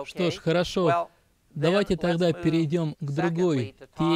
Что ж, хорошо. Давайте тогда перейдем к другой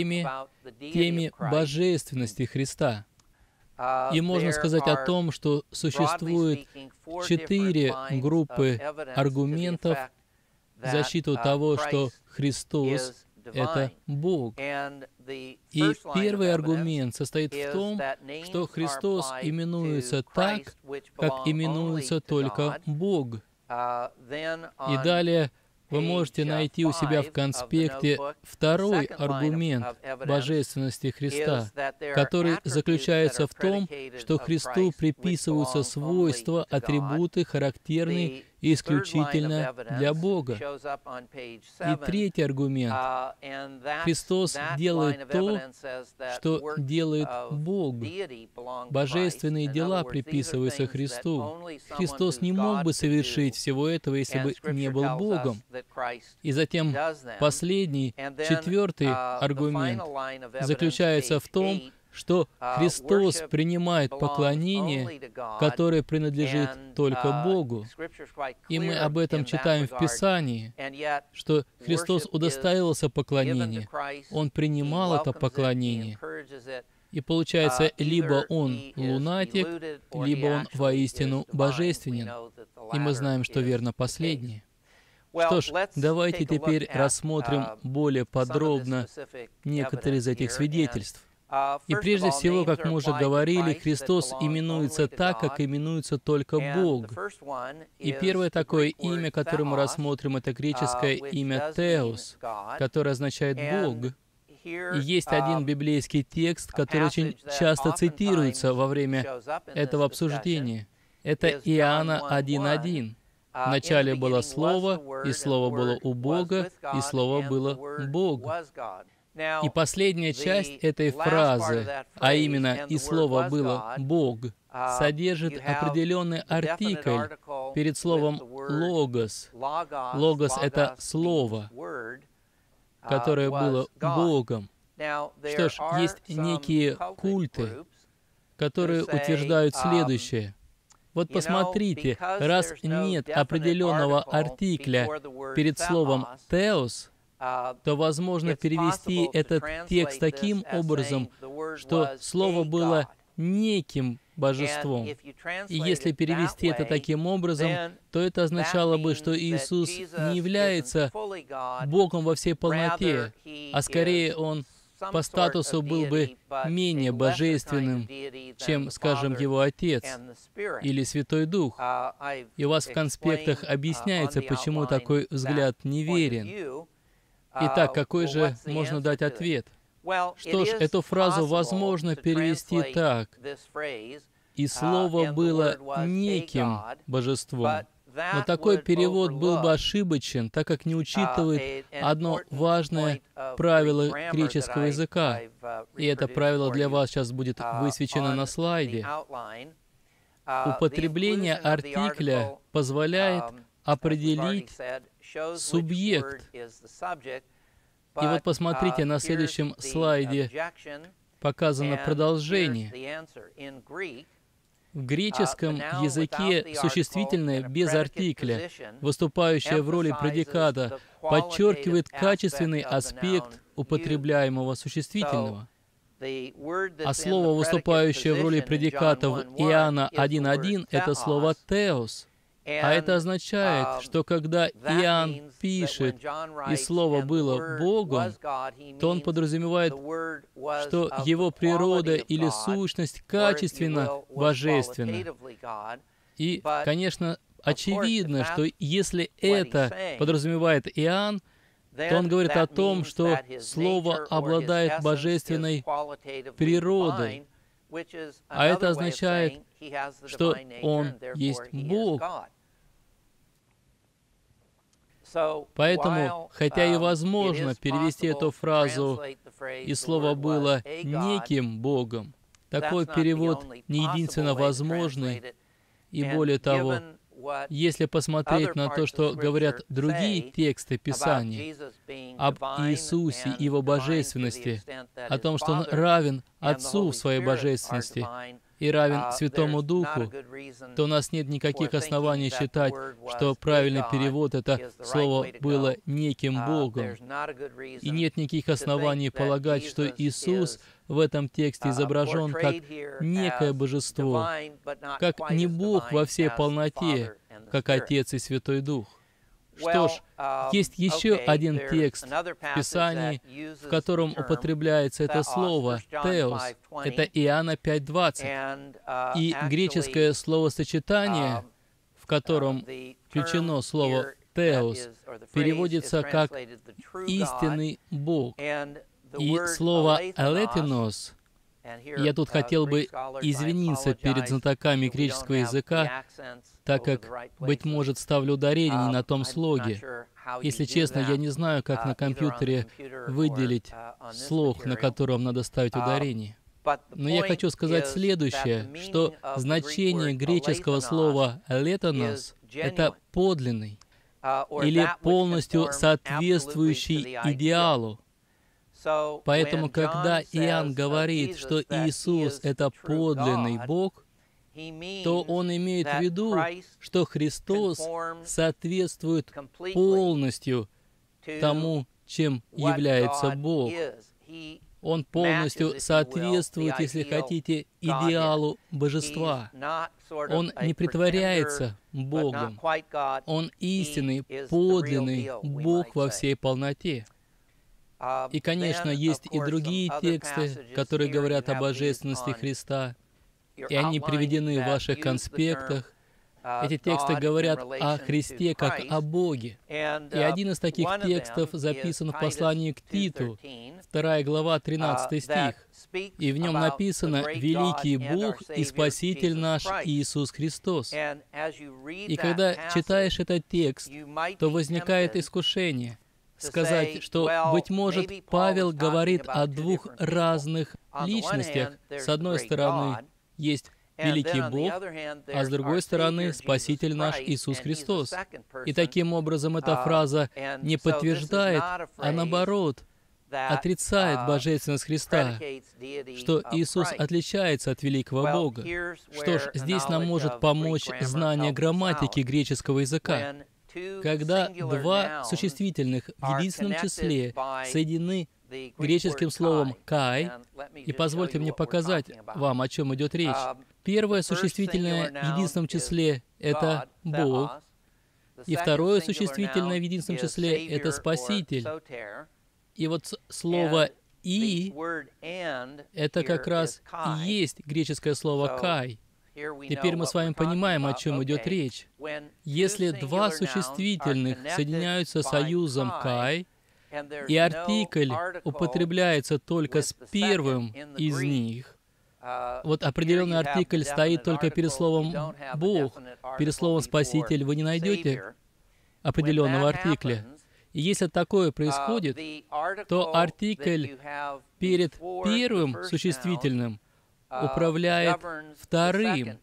теме божественности Христа. И можно сказать о том, что существует 4 группы аргументов в защиту того, что Христос — это Бог. И первый аргумент состоит в том, что Христос именуется так, как именуется только Бог. И далее вы можете найти у себя в конспекте второй аргумент божественности Христа, который заключается в том, что Христу приписываются свойства, атрибуты, характерные и исключительно для Бога. И третий аргумент. Христос делает то, что делает Бог. Божественные дела приписываются Христу. Христос не мог бы совершить всего этого, если бы не был Богом. И затем последний, 4-й аргумент заключается в том, что Христос принимает поклонение, которое принадлежит только Богу. И мы об этом читаем в Писании, что Христос удостаивался поклонения, Он принимал это поклонение. И получается, либо Он лунатик, либо Он воистину божественен. И мы знаем, что верно последнее. Что ж, давайте теперь рассмотрим более подробно некоторые из этих свидетельств. И прежде всего, как мы уже говорили, Христос именуется так, как именуется только Бог. И первое такое имя, которое мы рассмотрим, это греческое имя «Теос», которое означает «Бог». И есть один библейский текст, который очень часто цитируется во время этого обсуждения. Это Иоанна 1:1. «Вначале было Слово, и Слово было у Бога, и Слово было Бог». И последняя часть этой фразы, а именно «и Слово было Бог», содержит определенный артикль перед словом «логос». «Логос» — это «слово», которое было Богом. Что ж, есть некие культы, которые утверждают следующее. Вот посмотрите, раз нет определенного артикля перед словом «теос», то возможно перевести этот текст таким образом, что слово было неким божеством. И если перевести это таким образом, то это означало бы, что Иисус не является Богом во всей полноте, а скорее Он по статусу был бы менее божественным, чем, скажем, Его Отец или Святой Дух. И у вас в конспектах объясняется, почему такой взгляд неверен. Итак, какой же можно дать ответ? Что ж, эту фразу возможно перевести так. «И Слово было неким божеством». Но такой перевод был бы ошибочен, так как не учитывает одно важное правило греческого языка. И это правило для вас сейчас будет высвечено на слайде. Употребление артикля позволяет определить субъект. И вот посмотрите, на следующем слайде показано продолжение. В греческом языке существительное без артикля, выступающее в роли предиката, подчеркивает качественный аспект употребляемого существительного. А слово, выступающее в роли предиката в Иоанна 1:1, это слово «теос». А это означает, что когда Иоанн пишет «и Слово было Богом», то он подразумевает, что его природа или сущность качественно божественна. И, конечно, очевидно, что если это подразумевает Иоанн, то он говорит о том, что Слово обладает божественной природой. А это означает, что Он есть Бог. Поэтому, хотя и возможно перевести эту фразу «и Слово было неким Богом», такой перевод не единственно возможный, и более того, если посмотреть на то, что говорят другие тексты Писания об Иисусе и Его божественности, о том, что Он равен Отцу в Своей божественности, и равен Святому Духу, то у нас нет никаких оснований считать, что правильный перевод — это слово было неким Богом. И нет никаких оснований полагать, что Иисус в этом тексте изображен как некое божество, как не Бог во всей полноте, как Отец и Святой Дух. Что ж, есть еще один текст в Писании, в котором употребляется это слово «теос». Это Иоанна 5:20. И греческое словосочетание, в котором включено слово «теос», переводится как «истинный Бог». И слово «алетинос», я тут хотел бы извиниться перед знатоками греческого языка, так как, быть может, ставлю ударение не на том слоге. Если честно, я не знаю, как на компьютере выделить слог, на котором надо ставить ударение. Но я хочу сказать следующее, что значение греческого слова «алетинос» — это «подлинный» или «полностью соответствующий идеалу». Поэтому, когда Иоанн говорит, что Иисус — это подлинный Бог, то он имеет в виду, что Христос соответствует полностью тому, чем является Бог. Он полностью соответствует, если хотите, идеалу божества. Он не притворяется Богом. Он истинный, подлинный Бог во всей полноте. И, конечно, есть и другие тексты, которые говорят о божественности Христа, и они приведены в ваших конспектах. Эти тексты говорят о Христе как о Боге. И один из таких текстов записан в послании к Титу, 2 глава, 13 стих. И в нем написано «Великий Бог и Спаситель наш Иисус Христос». И когда читаешь этот текст, то возникает искушение сказать, что, быть может, Павел говорит о двух разных личностях. С одной стороны, есть великий Бог, а с другой стороны, Спаситель наш Иисус Христос. И таким образом эта фраза не подтверждает, а наоборот, отрицает божественность Христа, что Иисус отличается от великого Бога. Что ж, здесь нам может помочь знание грамматики греческого языка. Когда два существительных в единственном числе соединены греческим словом «кай», и позвольте мне показать вам, о чем идет речь. Первое существительное в единственном числе — это «Бог», и второе существительное в единственном числе — это «Спаситель». И вот слово «и» — это как раз и есть греческое слово «кай». Теперь мы с вами понимаем, о чем идет речь. Если два существительных соединяются союзом «кай», и артикль употребляется только с первым из них, вот определенный артикль стоит только перед словом «Бог», перед словом «Спаситель» вы не найдете определенного артикля. И если такое происходит, то артикль перед первым существительным управляет вторым.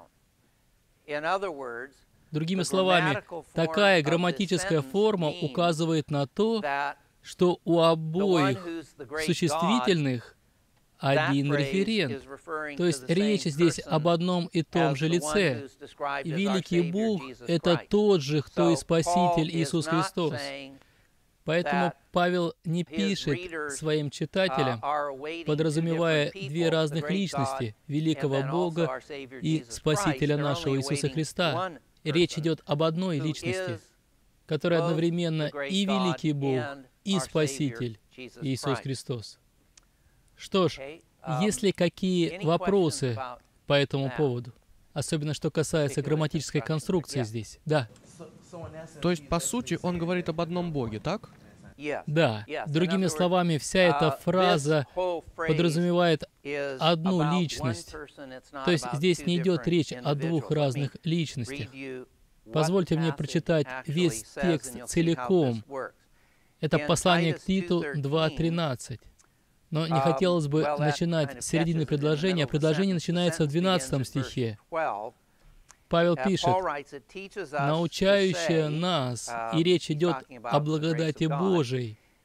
Другими словами, такая грамматическая форма указывает на то, что у обоих существительных один референт. То есть речь здесь об одном и том же лице. Великий Бог — это тот же, кто и Спаситель Иисус Христос. Поэтому Павел не пишет своим читателям, подразумевая две разных личности — великого Бога и Спасителя нашего Иисуса Христа. Речь идет об одной личности, которая одновременно и великий Бог, и Спаситель Иисус Христос. Что ж, есть ли какие вопросы по этому поводу? Особенно, что касается грамматической конструкции здесь. Да. То есть, по сути, он говорит об одном Боге, так? Да. Другими словами, вся эта фраза подразумевает одну личность. То есть здесь не идет речь о двух разных личностях. Позвольте мне прочитать весь текст целиком. Это послание к Титу 2:13. Но не хотелось бы начинать с середины предложения, а предложение начинается в 12 стихе. Павел пишет: «Научающая нас», и речь идет о благодати Божией,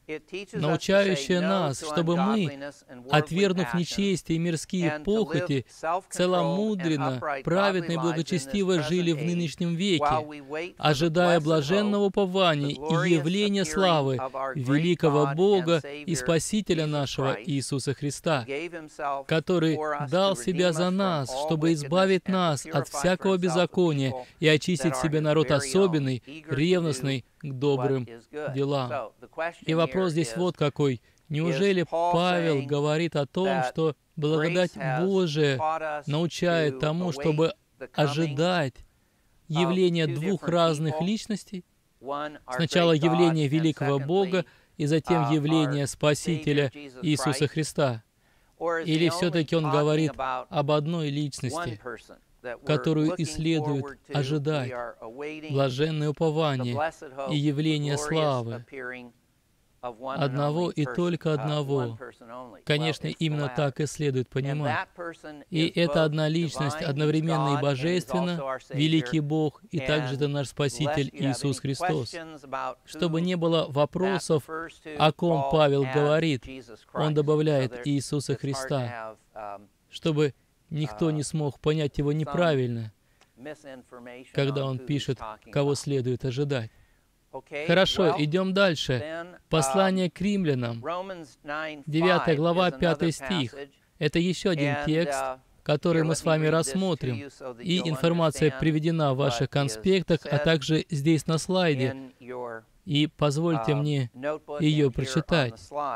научающая нас, чтобы мы, отвергнув нечестие и мирские похоти, целомудренно, праведно и благочестиво жили в нынешнем веке, ожидая блаженного упования и явления славы великого Бога и Спасителя нашего Иисуса Христа, который дал Себя за нас, чтобы избавить нас от всякого беззакония и очистить себе народ особенный, ревностный к добрым делам. И вопрос здесь вот какой. Неужели Павел говорит о том, что благодать Божия научает тому, чтобы ожидать явления двух разных личностей? Сначала явление великого Бога, и затем явление Спасителя Иисуса Христа. Или все-таки он говорит об одной личности, которую и следует ожидать, блаженное упование и явление славы одного и только одного. Конечно, именно так и следует понимать. И эта одна личность одновременно и божественна, великий Бог, и также это наш Спаситель Иисус Христос. Чтобы не было вопросов, о ком Павел говорит, он добавляет Иисуса Христа, чтобы никто не смог понять его неправильно, когда он пишет, кого следует ожидать. Хорошо, идем дальше. Послание к римлянам, 9 глава, 5 стих. Это еще один текст, который мы с вами рассмотрим. И информация приведена в ваших конспектах, а также здесь на слайде. И позвольте мне ее прочитать.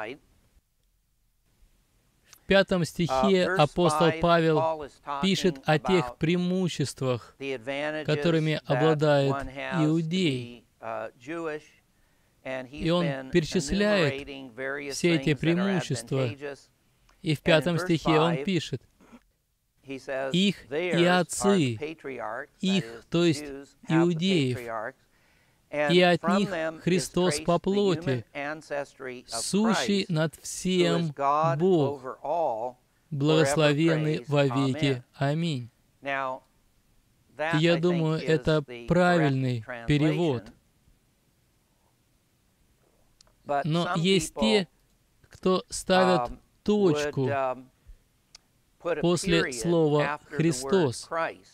В 5 стихе апостол Павел пишет о тех преимуществах, которыми обладает иудей. И он перечисляет все эти преимущества. И в 5 стихе он пишет: «Их и отцы, их, то есть иудеев, и от них Христос по плоти, сущий над всем Бог, благословенный вовеки. Аминь». И я думаю, это правильный перевод. Но есть те, кто ставят точку после слова «Христос».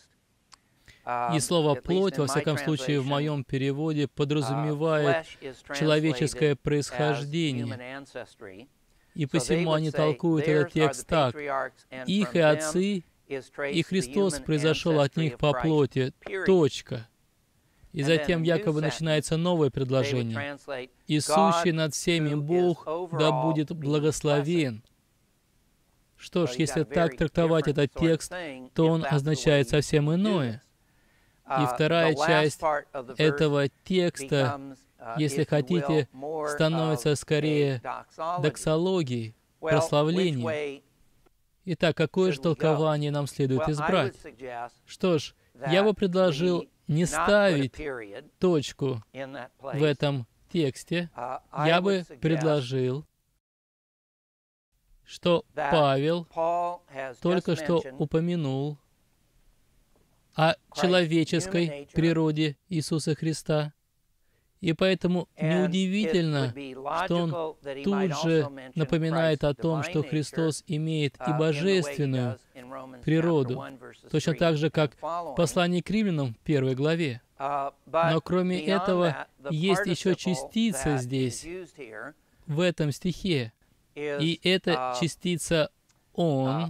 И слово «плоть», во всяком случае, в моем переводе, подразумевает человеческое происхождение. И посему они толкуют этот текст так: «Их и отцы, и Христос произошел от них по плоти. Точка». И затем якобы начинается новое предложение. «И сущий над всеми Бог, да будет благословен». Что ж, если так трактовать этот текст, то он означает совсем иное. И вторая часть этого текста, если хотите, становится скорее доксологией, прославлением. Итак, какое же толкование нам следует избрать? Что ж, я бы предложил не ставить точку в этом тексте. Я бы предложил, что Павел только что упомянул о человеческой природе Иисуса Христа. И поэтому неудивительно, что он тут же напоминает о том, что Христос имеет и божественную природу, точно так же, как в послании к римлянам в 1 главе. Но кроме этого, есть еще частица здесь, в этом стихе. И эта частица «он»,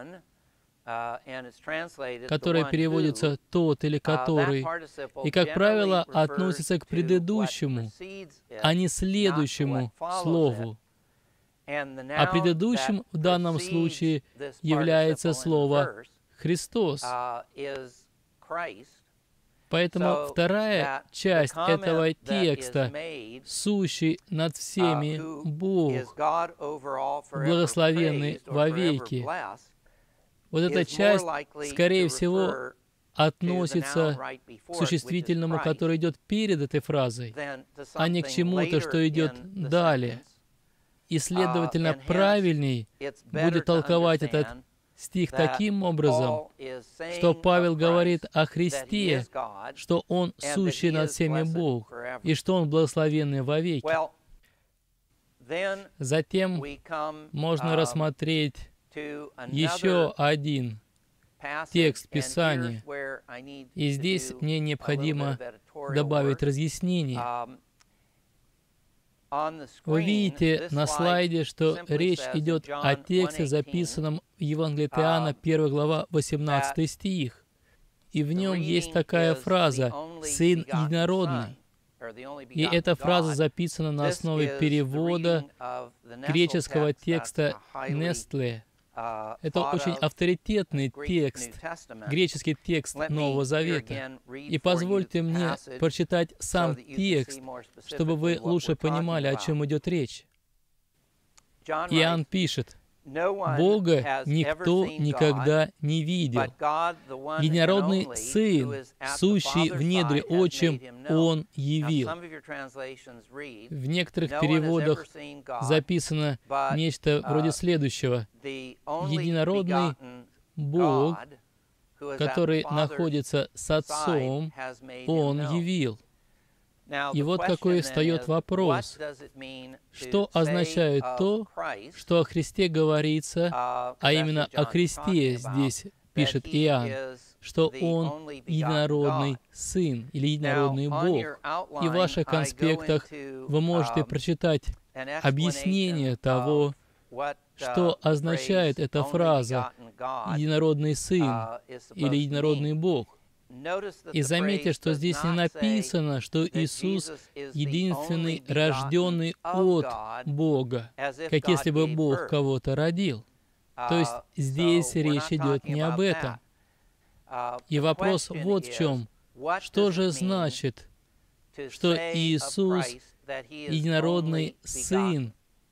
которая переводится «тот» или «который», и, как правило, относится к предыдущему, а не следующему слову. А предыдущим в данном случае является слово «Христос». Поэтому вторая часть этого текста, «сущий над всеми Бог, благословенный вовеки», вот эта часть, скорее всего, относится к существительному, который идет перед этой фразой, а не к чему-то, что идет далее. И, следовательно, правильней будет толковать этот стих таким образом, что Павел говорит о Христе, что Он сущий над всеми Бог, и что Он благословенный вовеки. Затем можно рассмотреть еще один текст Писания. И здесь мне необходимо добавить разъяснение. Вы видите на слайде, что речь идет о тексте, записанном в Евангелии от Иоанна, 1 глава, 18 стих. И в нем есть такая фраза «Сын единородный». И эта фраза записана на основе перевода греческого текста «Нестле». Это очень авторитетный текст, греческий текст Нового Завета. И позвольте мне прочитать сам текст, чтобы вы лучше понимали, о чем идет речь. Иоанн пишет: «Бога никто никогда не видел. Единородный Сын, сущий в недре Отчим, Он явил». В некоторых переводах записано нечто вроде следующего: «Единородный Бог, который находится с Отцом, Он явил». И вот какой встает вопрос: что означает то, что о Христе говорится, а именно о Христе здесь пишет Иоанн, что Он единородный Сын или единородный Бог? И в ваших конспектах вы можете прочитать объяснение того, что означает эта фраза «единородный Сын» или «единородный Бог». И заметьте, что здесь не написано, что Иисус единственный рожденный от Бога, как если бы Бог кого-то родил. То есть здесь речь идет не об этом. И вопрос вот в чем. Что же значит, что Иисус единородный Сын?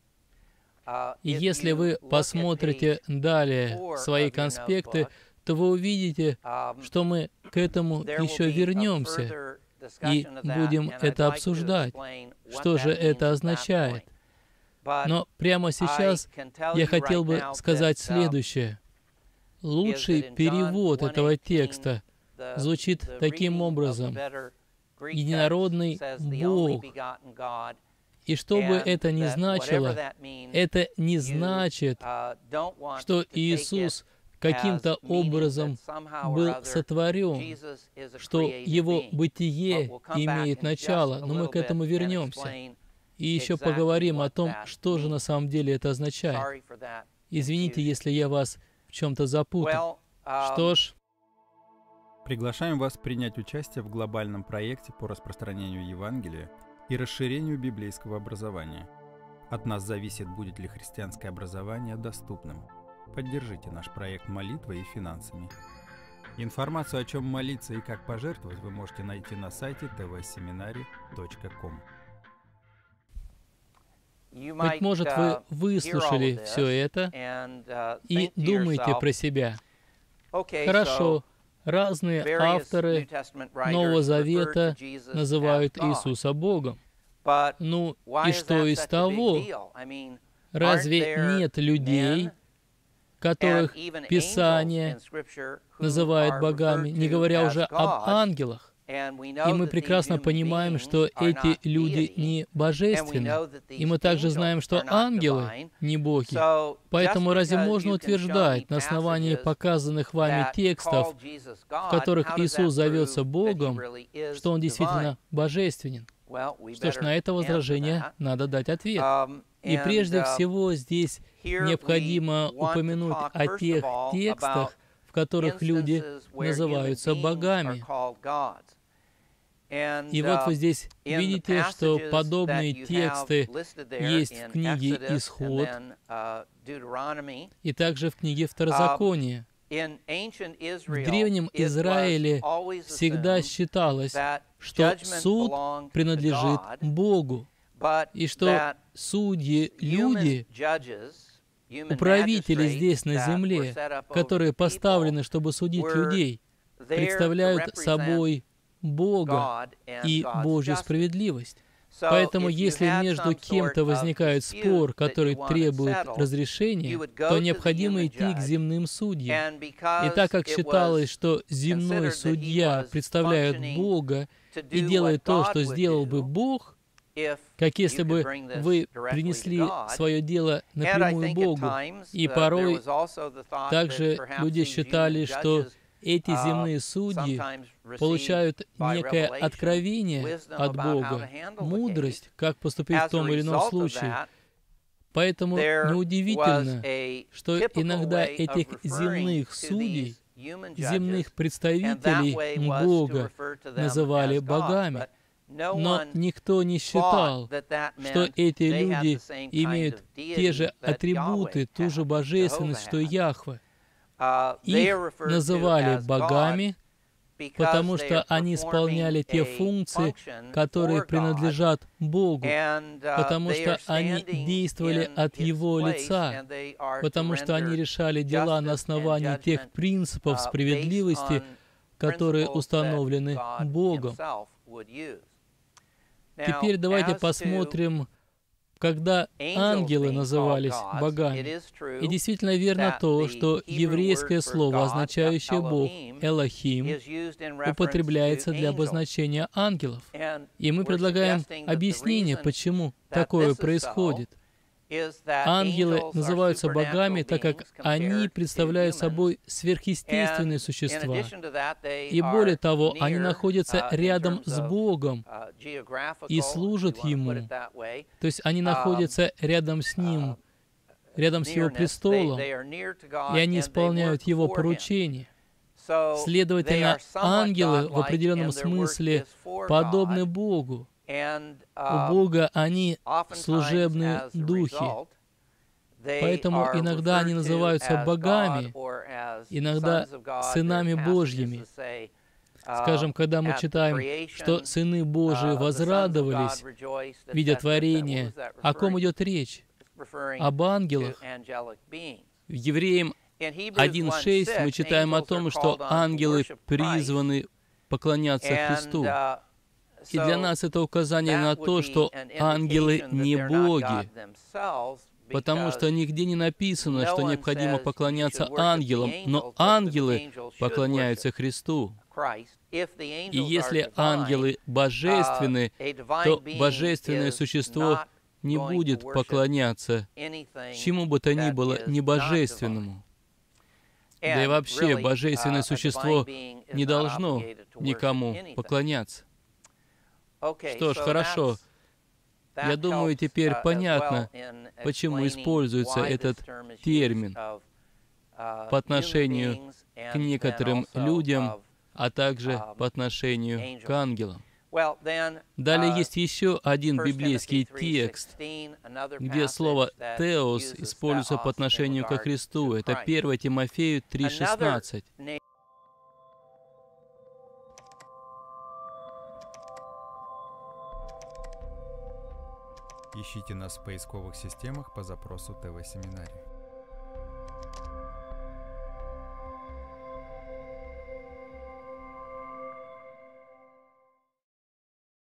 И если вы посмотрите далее свои конспекты, то вы увидите, что мы к этому еще вернемся и будем это обсуждать, что же это означает. Но прямо сейчас я хотел бы сказать следующее. Лучший перевод этого текста звучит таким образом: «Единородный Бог». И что бы это ни значило, это не значит, что Иисус каким-то образом был сотворен, что Его бытие имеет начало, но мы к этому вернемся. И еще поговорим о том, что же на самом деле это означает. Извините, если я вас в чем-то запутал. Что ж, приглашаем вас принять участие в глобальном проекте по распространению Евангелия и расширению библейского образования. От нас зависит, будет ли христианское образование доступным. Поддержите наш проект молитвой и финансами. Информацию, о чем молиться и как пожертвовать, вы можете найти на сайте tvseminary.com. быть может, вы выслушали все это и думаете про себя: хорошо, разные авторы Нового Завета называют Иисуса Богом. Ну и что из того? Разве нет людей, которых Писание называет богами, не говоря уже об ангелах? И мы прекрасно понимаем, что эти люди не божественны. И мы также знаем, что ангелы не боги. Поэтому разве можно утверждать на основании показанных вами текстов, в которых Иисус зовется Богом, что Он действительно божественен? Что ж, на это возражение надо дать ответ. И прежде всего здесь необходимо упомянуть о тех текстах, в которых люди называются богами. И вот вы здесь видите, что подобные тексты есть в книге «Исход» и также в книге «Второзаконие». В Древнем Израиле всегда считалось, что суд принадлежит Богу, и что судьи, люди, управители здесь на земле, которые поставлены, чтобы судить людей, представляют собой Бога и Божью справедливость. Поэтому, если между кем-то возникает спор, который требует разрешения, то необходимо идти к земным судьям. И так как считалось, что земной судья представляет Бога и делает то, что сделал бы Бог, как если бы вы принесли свое дело напрямую Богу. И порой также люди считали, что эти земные судьи получают некое откровение от Бога, мудрость, как поступить в том или ином случае. Поэтому неудивительно, что иногда этих земных судей, земных представителей Бога называли богами. Но никто не считал, что эти люди имеют те же атрибуты, ту же божественность, что и Яхве. Их называли богами, потому что они исполняли те функции, которые принадлежат Богу, потому что они действовали от Его лица, потому что они решали дела на основании тех принципов справедливости, которые установлены Богом. Теперь давайте посмотрим, когда ангелы назывались богами. И действительно верно то, что еврейское слово, означающее Бог, Элохим, употребляется для обозначения ангелов. И мы предлагаем объяснение, почему такое происходит. Ангелы называются богами, так как они представляют собой сверхъестественные существа. И более того, они находятся рядом с Богом и служат Ему. То есть они находятся рядом с Ним, рядом с Его престолом, и они исполняют Его поручения. Следовательно, ангелы в определенном смысле подобны Богу. У Бога они служебные духи. Поэтому иногда они называются богами, иногда сынами Божьими. Скажем, когда мы читаем, что сыны Божии возрадовались, видя творение, о ком идет речь? Об ангелах. В Евреям 1:6 мы читаем о том, что ангелы призваны поклоняться Христу. И для нас это указание на то, что ангелы не боги, потому что нигде не написано, что необходимо поклоняться ангелам, но ангелы поклоняются Христу. И если ангелы божественны, то божественное существо не будет поклоняться чему бы то ни было небожественному. Да и вообще, божественное существо не должно никому поклоняться. Что ж, хорошо. Я думаю, теперь понятно, почему используется этот термин по отношению к некоторым людям, а также по отношению к ангелам. Далее есть еще один библейский текст, где слово «теос» используется по отношению ко Христу. Это 1 Тимофею 3:16. Ищите нас в поисковых системах по запросу ТВ-семинарий.